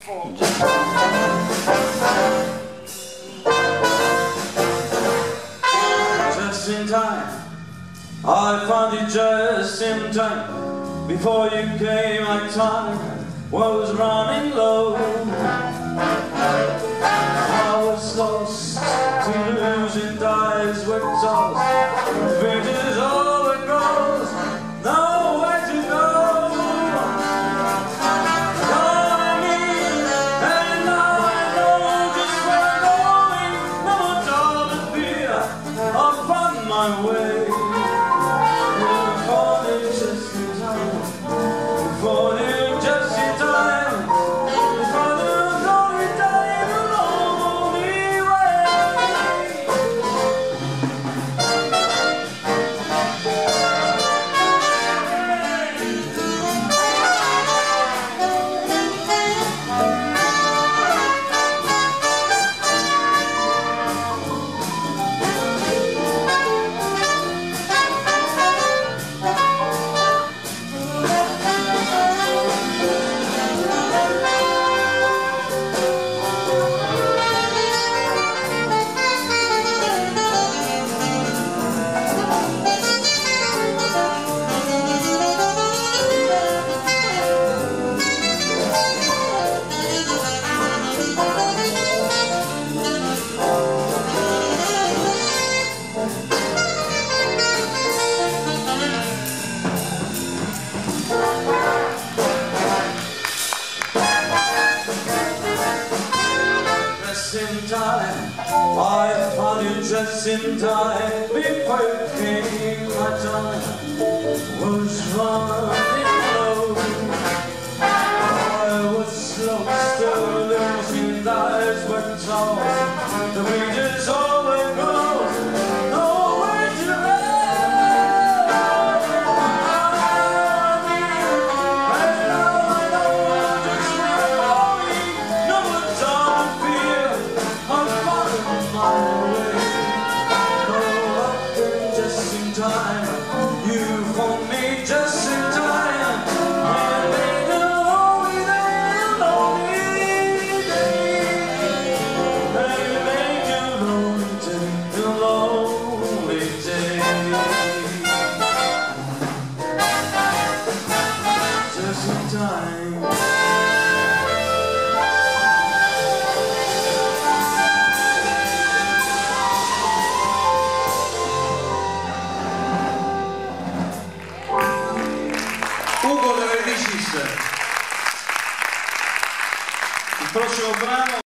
Just in time, I found you just in time. Before you came, my time was running low. I was lost to losing eyes were tossed. Bridges over cross, nowhere to go. Coming, and I know just where I'm going. No more time to fear, I'll find my way. In time, I found you just in time. Before you came, my time was running low. I was lost to losing eyes were tossed. The bridges over cross, nowhere to go. And now I know just where I'm going. No more time to fear, I'm finding my way. Oh, I've been just in time. You found me just in time. And made a lonely day. And you made a lonely day. Just in time. Ugo De Redicis. Il prossimo brano